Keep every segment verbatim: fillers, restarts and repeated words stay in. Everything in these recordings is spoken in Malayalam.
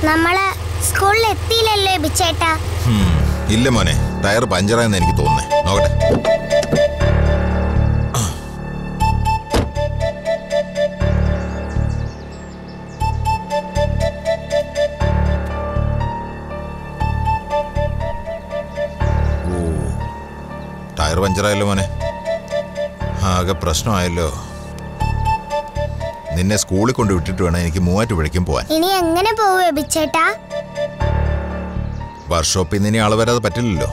നമ്മള് സ്കൂളിൽ എത്തിയില്ലല്ലോ ബിച്ചേട്ടാ. ഇല്ല മോനെ, ടയർ പഞ്ചറായെന്ന് എനിക്ക് തോന്നുന്നേ. നോക്കട്ടെ. ടയർ പഞ്ചറായല്ലോ മോനെ, ആകെ പ്രശ്നമായല്ലോ. നിന്നെ സ്കൂളിൽ കൊണ്ട് വിട്ടിട്ട് വേണം എനിക്ക് മൂവാറ്റുപുഴയ്ക്കും പോവാൻ. ഇനി എങ്ങനെ പോവേ ബിച്ചേട്ടാ? വർക്ക്ഷോപ്പിൽ നിന്ന് ഇനി ആള് വരാതെ പറ്റില്ലല്ലോ.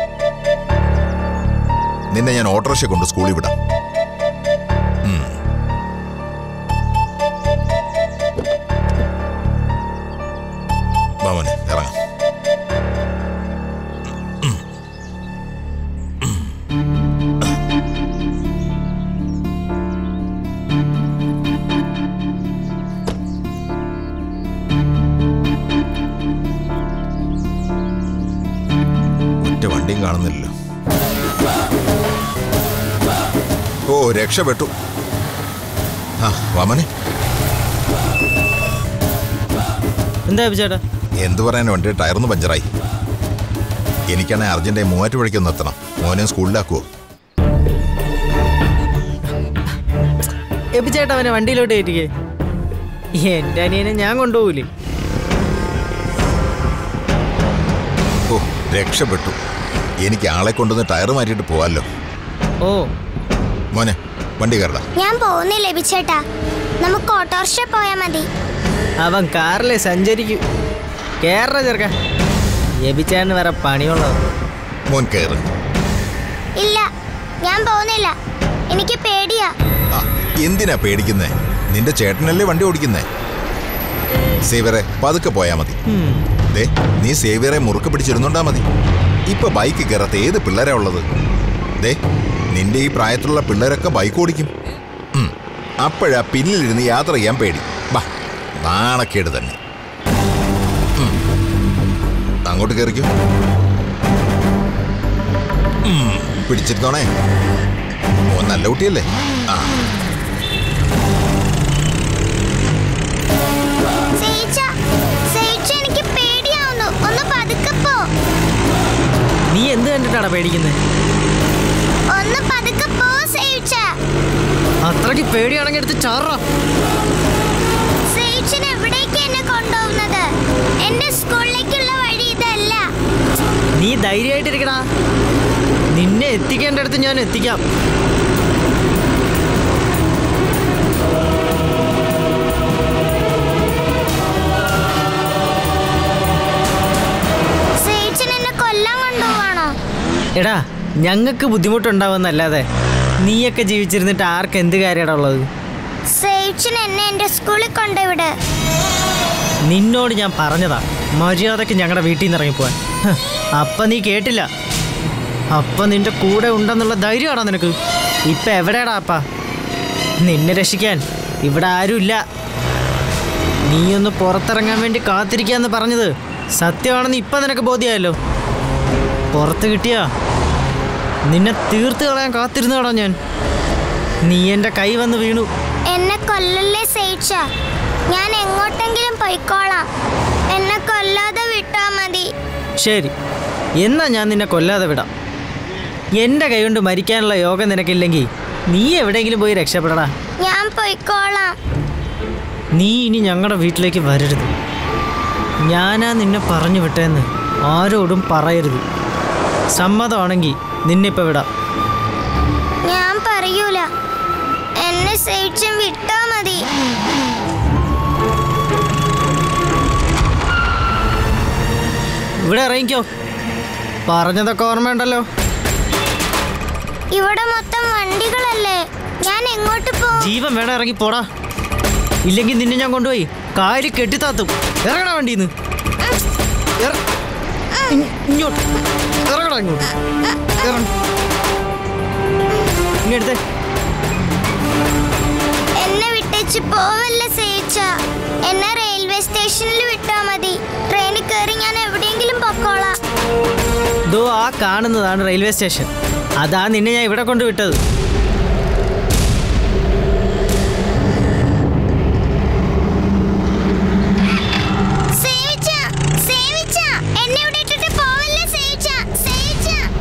നിന്നെ ഞാൻ ഓട്ടോറിക്ഷ കൊണ്ട് സ്കൂളിൽ വിടാം. മോനെ ഇറങ്ങാം. വണ്ടിയും കാണുന്നില്ലല്ലോ. ഓ രക്ഷപ്പെട്ടു. ആ വാമനെ, എന്താ ചേട്ടാ? എന്ത് പറയാൻ, വണ്ടി ടയറൊന്ന് പഞ്ചറായി. എനിക്കാണെങ്കിൽ അർജന്റായി മൂവാറ്റുപുഴയ്ക്കൊന്ന് എത്തണം. മോനെ സ്കൂളിലാക്കുവോ? ചേട്ടാ അവനെ വണ്ടിയിലോട്ട് കയറ്റിക്കേ. എന്റെ അനിയനെ ഞാൻ കൊണ്ടുപോകൂലേ. ഓ രക്ഷപ്പെട്ടു. എനിക്ക് ആളെ കൊണ്ടുവന്ന് ടയർ മാറ്റിയിട്ട് പോവാല്ലോ. ഓ മോനെ വണ്ടി കയറടാ. ഞാൻ പോകുന്നില്ല ബിച്ചേട്ടാ, നമുക്ക് ഓട്ടോറിക്ഷ പോയാ മതി. അവൻ കാറിലെ സഞ്ചരിക്കൂ. കേറ ചെറുക്ക, എബിച്ചേട്ടന് വേറെ പണിയുള്ളത്. മോൻ കയറ്. ഇല്ല ഞാൻ പോകുന്നില്ല, എനിക്ക് പേടിയാ. എന്തിനാ പേടിക്കുന്നേ? നിന്റെ ചേട്ടനല്ലേ വണ്ടി ഓടിക്കുന്നേ. സേവറെ പതുക്കെ പോയാ മതി. ദേ നീ സേവിയറെ മുറുക്ക് പിടിച്ചിരുന്നുണ്ടാ മതി. ഇപ്പൊ ബൈക്ക് കയറാത്ത ഏത് പിള്ളേരാ ഉള്ളത്? ദേ നിന്റെ ഈ പ്രായത്തിലുള്ള പിള്ളേരൊക്കെ ബൈക്ക് ഓടിക്കും. അപ്പോഴാ പിന്നിലിരുന്ന് യാത്ര ചെയ്യാൻ പേടി. ബാ നാണക്കേട് തന്നെ. അങ്ങോട്ട് കയറിക്കോ. പിടിച്ചിരുന്നോണേ. ഓ നല്ല കുട്ടിയല്ലേ. ആ നീ എന്ത് കണ്ടിട്ടാണ് പേടിക്കുന്നത്? അത്രയ്ക്ക് പേടിയാണെങ്കിൽ എടുത്ത് ചാറാ. നീ ധൈര്യമായിട്ടിരിക്കടാ, നിന്നെ എത്തിക്കേണ്ടടുത്ത് ഞാൻ എത്തിക്കാം. എടാ ഞങ്ങൾക്ക് ബുദ്ധിമുട്ടുണ്ടാവുന്നല്ലാതെ നീയൊക്കെ ജീവിച്ചിരുന്നിട്ട് ആർക്ക് എന്ത് കാര്യമാണ് ഉള്ളത്? നിന്നോട് ഞാൻ പറഞ്ഞതാ മര്യാദക്ക് ഞങ്ങളുടെ വീട്ടിൽ നിന്ന് ഇറങ്ങിപ്പോവാൻ. അപ്പൊ നീ കേട്ടില്ല. അപ്പൊ നിന്റെ കൂടെ ഉണ്ടെന്നുള്ള ധൈര്യമാണോ നിനക്ക്? ഇപ്പൊ എവിടെയാടാ അപ്പ? നിന്നെ രക്ഷിക്കാൻ ഇവിടെ ആരുമില്ല. നീയൊന്ന് പുറത്തിറങ്ങാൻ വേണ്ടി കാത്തിരിക്കാന്ന് പറഞ്ഞത് സത്യമാണെന്ന് ഇപ്പൊ നിനക്ക് ബോധ്യമായല്ലോ. പുറത്ത് കിട്ടിയാ നിന്നെ തീർത്ത് കളയാൻ കാത്തിരുന്നോടാ ഞാൻ. നീ എന്റെ കൈ വന്ന് വീണു. എന്നെ കൊല്ലല്ലേ സേച്ച, ഞാൻ എങ്ങോട്ടെങ്കിലും പോയിക്കോളാം. എന്നെ കൊല്ലാതെ വിട്ടാ മതി. ശരി, എന്നാ ഞാൻ നിന്നെ കൊല്ലാതെ വിടാം. എന്റെ കൈ കൊണ്ട് മരിക്കാനുള്ള യോഗം നിനക്കില്ലെങ്കിൽ നീ എവിടെയെങ്കിലും പോയി രക്ഷപ്പെടടാ. ഞാൻ പോയിക്കോളാം. നീ ഇനി ഞങ്ങളുടെ വീട്ടിലേക്ക് വരരുത്. ഞാനാ നിന്നെ പറഞ്ഞു വിട്ടേന്ന് ആരോടും പറയരുത്. സമ്മതമാണെങ്കിൽ നിന്നിപ്പോ വിടാം. ഞാൻ പറയൂല, എന്നെ സേച്ചൻ വിട്ടാ മതി. ഇവിടെ ഇറങ്ങിക്കോ. പറഞ്ഞതൊക്കെ ഓർമ്മയുണ്ടല്ലോ. ഇവിടെ മൊത്തം വണ്ടികളല്ലേ, ഞാൻ എങ്ങോട്ട് പോകും? ജീവൻ വേണം ഇറങ്ങി പോടാ, ഇല്ലെങ്കിൽ നിന്നെ ഞാൻ കൊണ്ടുപോയി കാര്യം കെട്ടിത്താത്തും. ഇറങ്ങണ വണ്ടിന്ന്. ഇങ്ങോട്ട് ഇറങ്ങടാ, ഇങ്ങോട്ട് ഇങ്ങടുത്തെ. എന്നെ വിട്ടേച്ച് പോവല്ലേ സേച്ച, എന്നെ റെയിൽവേ സ്റ്റേഷനിൽ വിട്ടാ മതി. ട്രെയിനിൽ കയറി ഞാൻ എവിടെയെങ്കിലും പൊക്കോളാം. ദോ ആ കാണുന്നതാണ് റെയിൽവേ സ്റ്റേഷൻ. അതാ നിന്നെ ഞാൻ ഇവിടെ കൊണ്ട് വിട്ടത്.